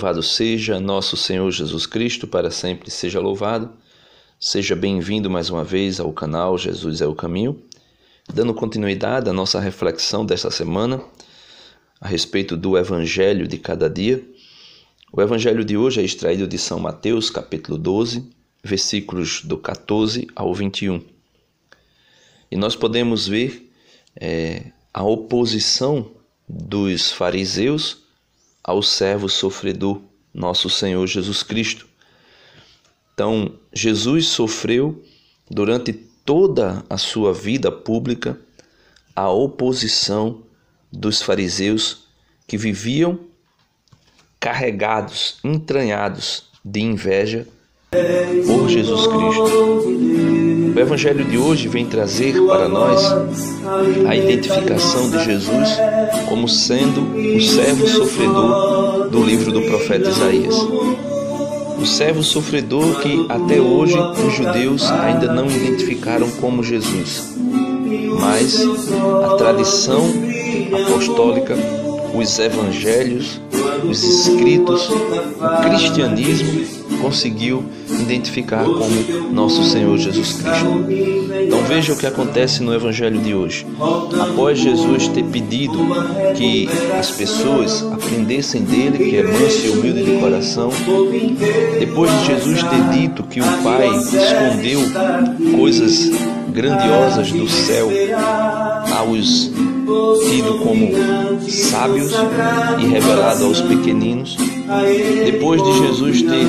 Louvado seja nosso Senhor Jesus Cristo, para sempre seja louvado. Seja bem-vindo mais uma vez ao canal Jesus é o Caminho, dando continuidade à nossa reflexão desta semana a respeito do Evangelho de cada dia. O Evangelho de hoje é extraído de São Mateus, capítulo 12, versículos do 14 ao 21. E nós podemos ver a oposição dos fariseus ao servo sofredor, nosso Senhor Jesus Cristo. Então, Jesus sofreu durante toda a sua vida pública a oposição dos fariseus que viviam carregados, entranhados de inveja por Jesus Cristo. O Evangelho de hoje vem trazer para nós a identificação de Jesus como sendo o servo sofredor do livro do profeta Isaías. O servo sofredor que até hoje os judeus ainda não identificaram como Jesus. Mas a tradição apostólica, os evangelhos, os escritos, o cristianismo conseguiu identificar como nosso Senhor Jesus Cristo. Então veja o que acontece no Evangelho de hoje. Após Jesus ter pedido que as pessoas aprendessem dele, que é manso e humilde de coração, depois de Jesus ter dito que o Pai escondeu coisas grandiosas do céu aos tido como sábios e revelado aos pequeninos, depois de Jesus ter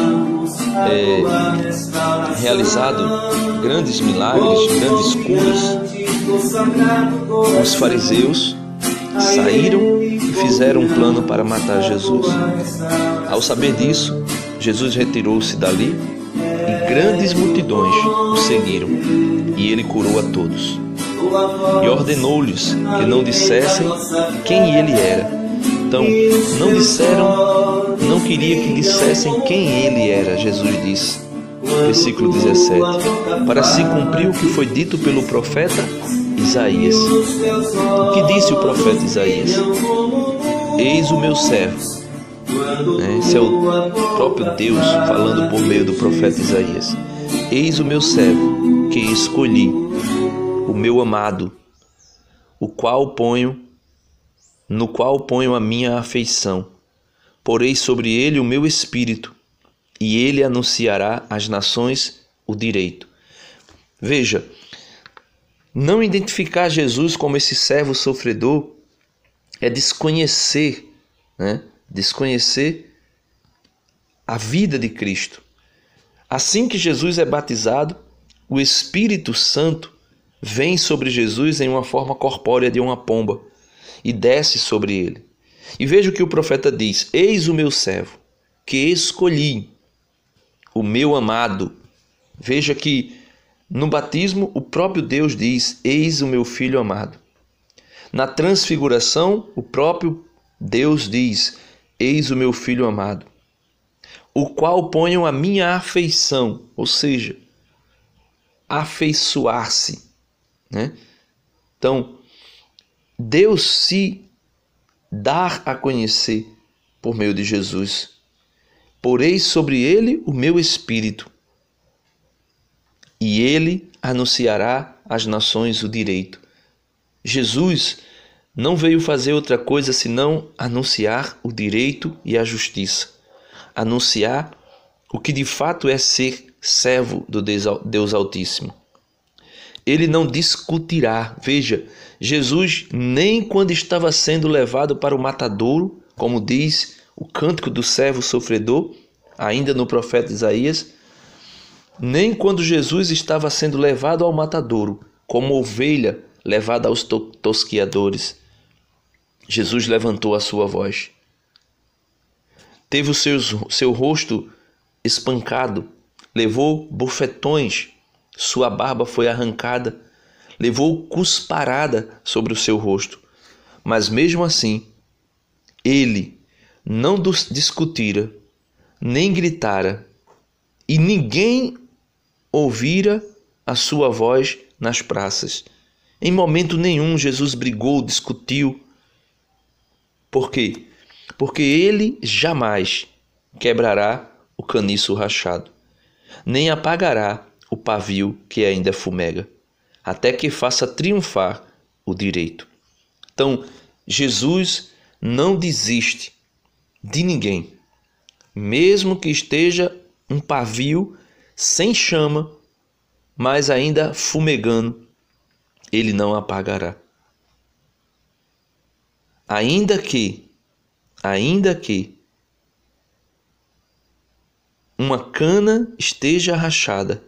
realizado grandes milagres, grandes curas, os fariseus saíram e fizeram um plano para matar Jesus. Ao saber disso, Jesus retirou-se dali e grandes multidões o seguiram, e ele curou a todos. E ordenou-lhes que não dissessem quem ele era. Então, não queria que dissessem quem ele era, Jesus disse, versículo 17, para se cumprir o que foi dito pelo profeta Isaías. O que disse o profeta Isaías? Eis o meu servo. Esse é o próprio Deus falando por meio do profeta Isaías. Eis o meu servo, que escolhi, o meu amado, no qual ponho a minha afeição. Porei sobre ele o meu espírito, e ele anunciará às nações o direito. Veja, não identificar Jesus como esse servo sofredor é desconhecer, desconhecer a vida de Cristo. Assim que Jesus é batizado, o Espírito Santo vem sobre Jesus em uma forma corpórea de uma pomba e desce sobre ele. E veja o que o profeta diz: eis o meu servo, que escolhi, o meu amado. Veja que no batismo o próprio Deus diz: eis o meu filho amado. Na transfiguração o próprio Deus diz: eis o meu filho amado, o qual ponho a minha afeição, ou seja, afeiçoar-se. Então, Deus se dá a conhecer por meio de Jesus. Porei sobre ele o meu espírito, e ele anunciará às nações o direito. Jesus não veio fazer outra coisa senão anunciar o direito e a justiça, anunciar o que de fato é ser servo do Deus Altíssimo. Ele não discutirá. Veja, Jesus, nem quando estava sendo levado para o matadouro, como diz o cântico do servo sofredor, ainda no profeta Isaías, nem quando Jesus estava sendo levado ao matadouro, como ovelha levada aos tosquiadores, Jesus levantou a sua voz. Teve o seu rosto espancado, levou bofetões, sua barba foi arrancada, levou cusparada sobre o seu rosto. Mas mesmo assim, ele não discutira, nem gritara, e ninguém ouvira a sua voz nas praças. Em momento nenhum Jesus brigou, discutiu. Por quê? Porque ele jamais quebrará o caniço rachado, nem apagará o pavio que ainda fumega, até que faça triunfar o direito. Então, Jesus não desiste de ninguém, mesmo que esteja um pavio sem chama, mas ainda fumegando, ele não apagará. Ainda que uma cana esteja rachada,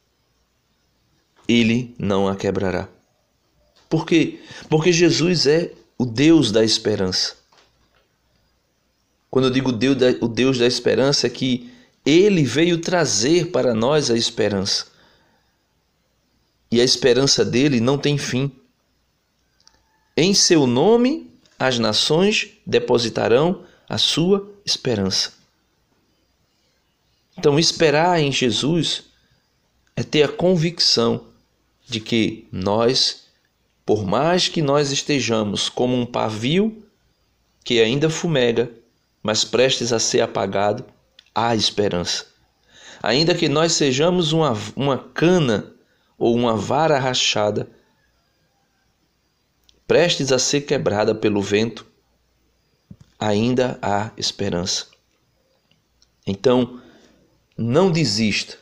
ele não a quebrará. Por quê? Porque Jesus é o Deus da esperança. Quando eu digo o Deus da esperança, é que ele veio trazer para nós a esperança. E a esperança dele não tem fim. Em seu nome, as nações depositarão a sua esperança. Então, esperar em Jesus é ter a convicção de que nós, por mais que nós estejamos como um pavio que ainda fumega, mas prestes a ser apagado, há esperança. Ainda que nós sejamos uma cana ou uma vara rachada, prestes a ser quebrada pelo vento, ainda há esperança. Então, não desista.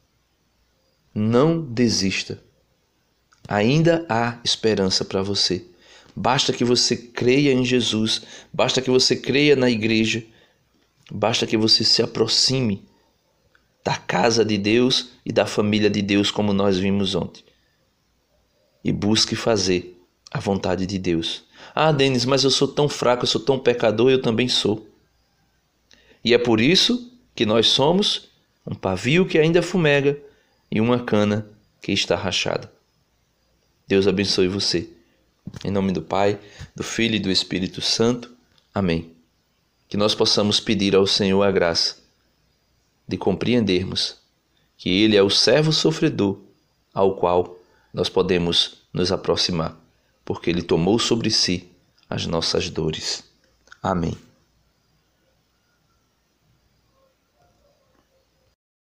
Não desista. Ainda há esperança para você. Basta que você creia em Jesus, basta que você creia na igreja, basta que você se aproxime da casa de Deus e da família de Deus, como nós vimos ontem, e busque fazer a vontade de Deus. Ah, Denis, mas eu sou tão fraco, eu sou tão pecador, eu também sou. E é por isso que nós somos um pavio que ainda fumega e uma cana que está rachada. Deus abençoe você. Em nome do Pai, do Filho e do Espírito Santo. Amém. Que nós possamos pedir ao Senhor a graça de compreendermos que Ele é o servo sofredor ao qual nós podemos nos aproximar, porque Ele tomou sobre si as nossas dores. Amém.